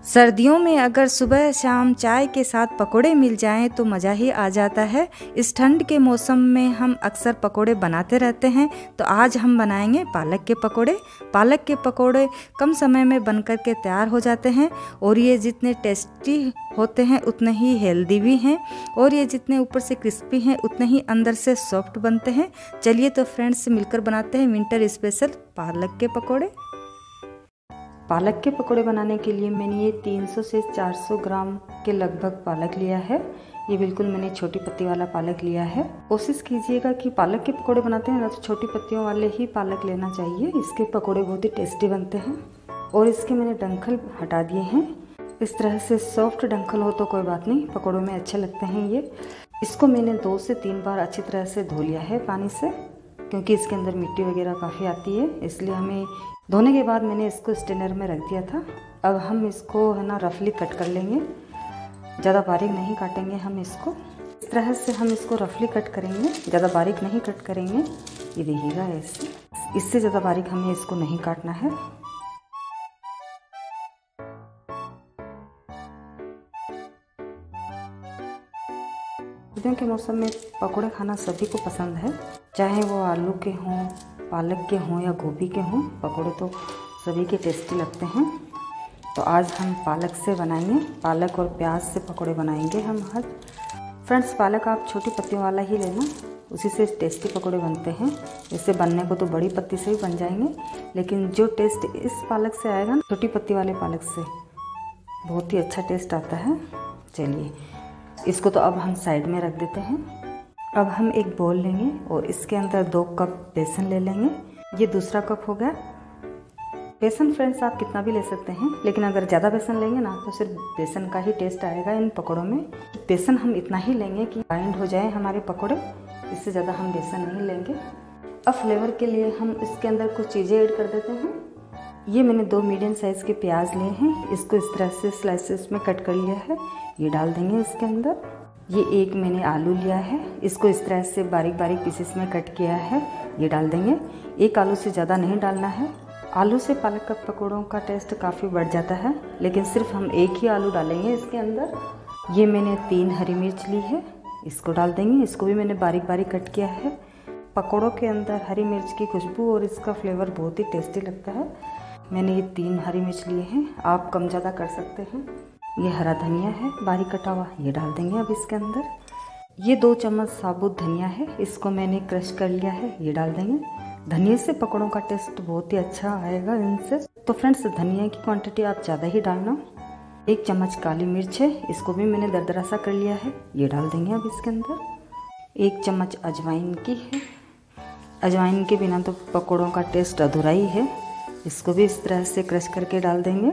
सर्दियों में अगर सुबह शाम चाय के साथ पकोड़े मिल जाएं तो मज़ा ही आ जाता है। इस ठंड के मौसम में हम अक्सर पकोड़े बनाते रहते हैं, तो आज हम बनाएंगे पालक के पकोड़े। पालक के पकोड़े कम समय में बनकर के तैयार हो जाते हैं और ये जितने टेस्टी होते हैं उतने ही हेल्दी भी हैं, और ये जितने ऊपर से क्रिस्पी हैं उतने ही अंदर से सॉफ्ट बनते हैं। चलिए तो फ्रेंड्स मिलकर बनाते हैं विंटर स्पेशल पालक के पकोड़े। पालक के पकोड़े बनाने के लिए मैंने ये 300 से 400 ग्राम के लगभग पालक लिया है। ये बिल्कुल मैंने छोटी पत्ती वाला पालक लिया है। कोशिश कीजिएगा कि पालक के पकोड़े बनाते हैं ना तो छोटी पत्तियों वाले ही पालक लेना चाहिए, इसके पकोड़े बहुत ही टेस्टी बनते हैं। और इसके मैंने डंठल हटा दिए हैं। इस तरह से सॉफ्ट डंठल हो तो कोई बात नहीं, पकोड़ों में अच्छे लगते हैं ये। इसको मैंने 2 से 3 बार अच्छी तरह से धो लिया है पानी से, क्योंकि इसके अंदर मिट्टी वगैरह काफ़ी आती है, इसलिए हमें धोने के बाद मैंने इसको स्टेनर में रख दिया था। अब हम इसको है ना रफली कट कर लेंगे, ज़्यादा बारीक नहीं काटेंगे हम इसको। इस तरह से हम इसको रफली कट करेंगे, ज़्यादा बारीक नहीं कट करेंगे। ये देखिएगा ऐसे, इससे ज़्यादा बारीक हमें इसको नहीं काटना है। सर्दियों के मौसम में पकोड़े खाना सभी को पसंद है, चाहे वो आलू के हों, पालक के हों या गोभी के हों, पकोड़े तो सभी के टेस्टी लगते हैं। तो आज हम पालक से बनाएंगे, पालक और प्याज से पकोड़े बनाएंगे हम आज। फ्रेंड्स, पालक आप छोटी पत्तियों वाला ही लेना, उसी से टेस्टी पकोड़े बनते हैं। जैसे बनने को तो बड़ी पत्ती से ही बन जाएंगे, लेकिन जो टेस्ट इस पालक से आएगा ना, छोटी पत्ती वाले पालक से बहुत ही अच्छा टेस्ट आता है। चलिए इसको तो अब हम साइड में रख देते हैं। अब हम एक बोल लेंगे और इसके अंदर 2 कप बेसन ले लेंगे। ये दूसरा कप हो गया। बेसन फ्रेंड्स आप कितना भी ले सकते हैं, लेकिन अगर ज़्यादा बेसन लेंगे ना तो सिर्फ बेसन का ही टेस्ट आएगा इन पकोड़ों में। बेसन हम इतना ही लेंगे कि बाइंड हो जाए हमारे पकोड़े, इससे ज़्यादा हम बेसन नहीं लेंगे। अब फ्लेवर के लिए हम इसके अंदर कुछ चीज़ें ऐड कर देते हैं। ये मैंने 2 मीडियम साइज़ के प्याज लिए हैं, इसको इस तरह से स्लाइसेस में कट कर लिया है, ये डाल देंगे इसके अंदर। ये 1 मैंने आलू लिया है, इसको इस तरह से बारीक बारीक पीसेस में कट किया है, ये डाल देंगे। 1 आलू से ज़्यादा नहीं डालना है, आलू से पालक का पकौड़ों का टेस्ट काफ़ी बढ़ जाता है, लेकिन सिर्फ हम 1 ही आलू डालेंगे इसके अंदर। ये मैंने 3 हरी मिर्च ली है, इसको डाल देंगे, इसको भी मैंने बारीक बारीक कट किया है। पकौड़ों के अंदर हरी मिर्च की खुशबू और इसका फ्लेवर बहुत ही टेस्टी लगता है। मैंने ये 3 हरी मिर्च लिए हैं, आप कम ज़्यादा कर सकते हैं। ये हरा धनिया है बारीक कटा हुआ, ये डाल देंगे अब इसके अंदर। ये 2 चम्मच साबुत धनिया है, इसको मैंने क्रश कर लिया है, ये डाल देंगे। धनिया से पकौड़ों का टेस्ट बहुत ही अच्छा आएगा इनसे। तो फ्रेंड्स, धनिया की क्वांटिटी आप ज़्यादा ही डालना। 1 चम्मच काली मिर्च है, इसको भी मैंने दरदरा सा कर लिया है, ये डाल देंगे अब इसके अंदर। 1 चम्मच अजवाइन की है, अजवाइन के बिना तो पकौड़ों का टेस्ट अधूरा ही है, इसको भी इस तरह से क्रश करके डाल देंगे।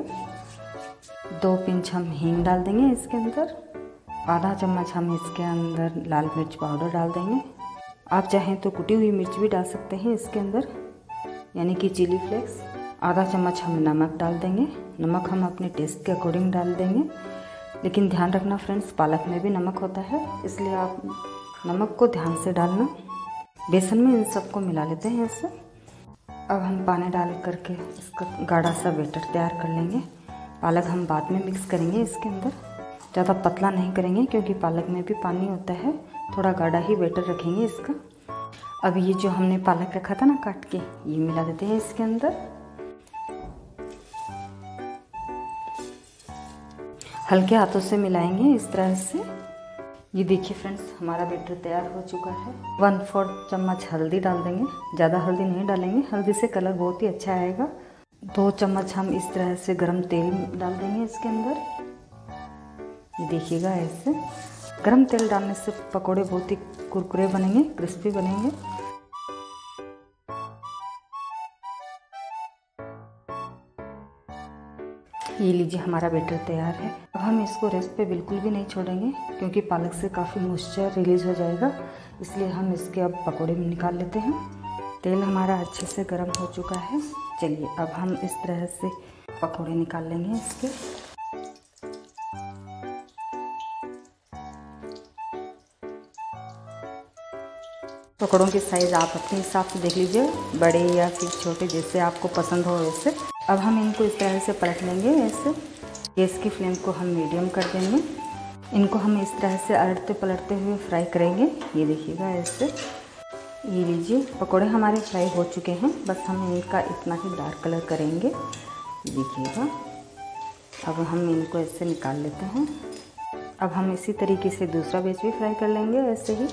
2 पिंच हम हींग डाल देंगे इसके अंदर। आधा चम्मच हम इसके अंदर लाल मिर्च पाउडर डाल देंगे। आप चाहें तो कुटी हुई मिर्च भी डाल सकते हैं इसके अंदर, यानी कि चिली फ्लेक्स। आधा चम्मच हम नमक डाल देंगे, नमक हम अपने टेस्ट के अकॉर्डिंग डाल देंगे, लेकिन ध्यान रखना फ्रेंड्स, पालक में भी नमक होता है, इसलिए आप नमक को ध्यान से डालना। बेसन में इन सबको मिला लेते हैं ऐसे। अब हम पानी डाल करके इसका गाढ़ा सा बैटर तैयार कर लेंगे। पालक हम बाद में मिक्स करेंगे इसके अंदर, ज़्यादा पतला नहीं करेंगे क्योंकि पालक में भी पानी होता है, थोड़ा गाढ़ा ही बैटर रखेंगे इसका। अब ये जो हमने पालक रखा था ना काट के, ये मिला देते हैं इसके अंदर। हल्के हाथों से मिलाएंगे इस तरह से। ये देखिए फ्रेंड्स, हमारा बैटर तैयार हो चुका है। 1/4 चम्मच हल्दी डाल देंगे, ज़्यादा हल्दी नहीं डालेंगे, हल्दी से कलर बहुत ही अच्छा आएगा। 2 चम्मच हम इस तरह से गरम तेल डाल देंगे इसके अंदर, ये देखिएगा ऐसे। गरम तेल डालने से पकोड़े बहुत ही कुरकुरे बनेंगे, क्रिस्पी बनेंगे। ये लीजिए, हमारा बैटर तैयार है। अब हम इसको रेस्ट पे बिल्कुल भी नहीं छोड़ेंगे, क्योंकि पालक से काफ़ी मॉइस्चर रिलीज हो जाएगा, इसलिए हम इसके अब पकोड़े निकाल लेते हैं। तेल हमारा अच्छे से गर्म हो चुका है। चलिए अब हम इस तरह से पकोड़े निकाल लेंगे इसके। पकौड़ों की साइज़ आप अपने हिसाब से देख लीजिए, बड़े या फिर छोटे, जैसे आपको पसंद हो वैसे। अब हम इनको इस तरह से पलट लेंगे ऐसे। गैस की फ्लेम को हम मीडियम कर देंगे। इनको हम इस तरह से अलटते पलटते हुए फ्राई करेंगे। ये देखिएगा ऐसे। ये लीजिए पकोड़े हमारे फ्राई हो चुके हैं। बस हम इनका इतना ही डार्क कलर करेंगे। देखिएगा अब हम इनको ऐसे निकाल लेते हैं। अब हम इसी तरीके से दूसरा बैच भी फ्राई कर लेंगे ऐसे ही।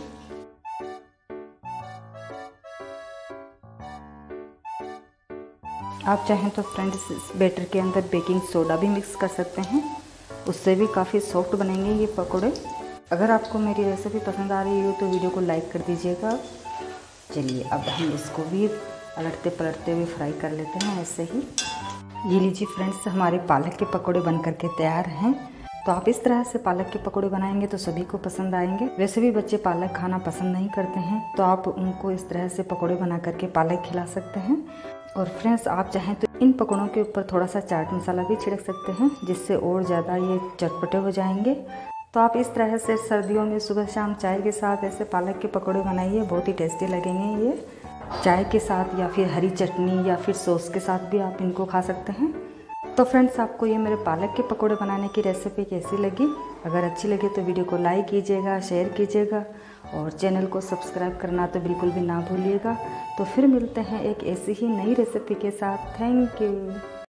आप चाहें तो फ्रेंड्स इस बैटर के अंदर बेकिंग सोडा भी मिक्स कर सकते हैं, उससे भी काफ़ी सॉफ्ट बनेंगे ये पकोड़े। अगर आपको मेरी रेसिपी पसंद आ रही हो तो वीडियो को लाइक कर दीजिएगा। चलिए अब हम इसको भी अलटते पलटते हुए फ्राई कर लेते हैं ऐसे ही। ये लीजिए फ्रेंड्स, हमारे पालक के पकोड़े बन करके तैयार हैं। तो आप इस तरह से पालक के पकोड़े बनाएंगे तो सभी को पसंद आएंगे। वैसे भी बच्चे पालक खाना पसंद नहीं करते हैं, तो आप उनको इस तरह से पकोड़े बना करके पालक खिला सकते हैं। और फ्रेंड्स आप चाहें तो इन पकोड़ों के ऊपर थोड़ा सा चाट मसाला भी छिड़क सकते हैं, जिससे और ज़्यादा ये चटपटे हो जाएंगे। तो आप इस तरह से सर्दियों में सुबह शाम चाय के साथ ऐसे पालक के पकोड़े बनाइए, बहुत ही टेस्टी लगेंगे ये। चाय के साथ या फिर हरी चटनी या फिर सॉस के साथ भी आप इनको खा सकते हैं। तो फ्रेंड्स आपको ये मेरे पालक के पकोड़े बनाने की रेसिपी कैसी लगी? अगर अच्छी लगे तो वीडियो को लाइक कीजिएगा, शेयर कीजिएगा और चैनल को सब्सक्राइब करना तो बिल्कुल भी ना भूलिएगा। तो फिर मिलते हैं एक ऐसी ही नई रेसिपी के साथ। Thank you.